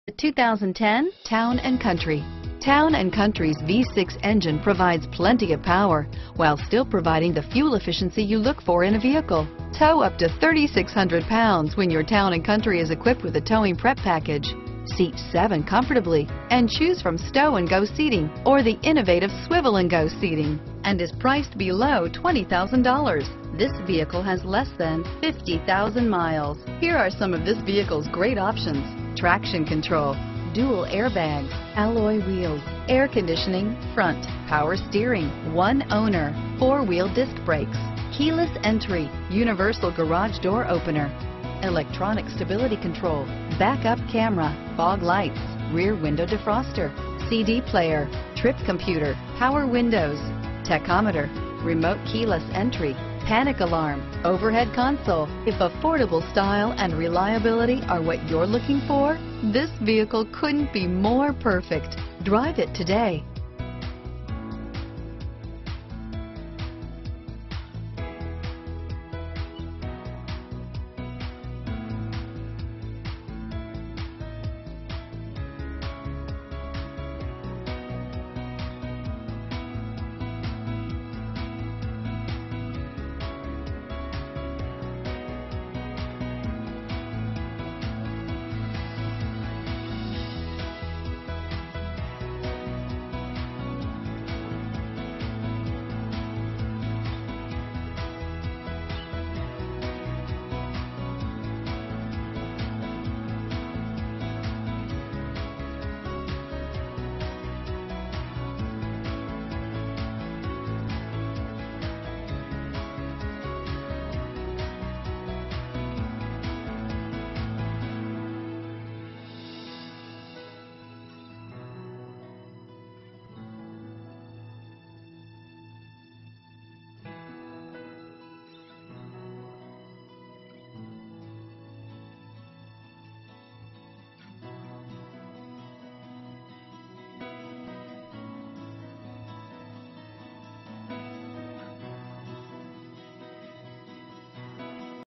The 2010 Town & Country. Town & Country's V6 engine provides plenty of power while still providing the fuel efficiency you look for in a vehicle. Tow up to 3,600 pounds when your Town & Country is equipped with a towing prep package. Seat 7 comfortably and choose from stow and go seating or the innovative swivel and go seating, and is priced below $20,000. This vehicle has less than 50,000 miles. Here are some of this vehicle's great options: traction control, dual airbags, alloy wheels, air conditioning, front, power steering, one owner, four-wheel disc brakes, keyless entry, universal garage door opener, electronic stability control, backup camera, fog lights, rear window defroster, CD player, trip computer, power windows, tachometer, remote keyless entry, panic alarm, overhead console. If affordable style and reliability are what you're looking for, this vehicle couldn't be more perfect. Drive it today.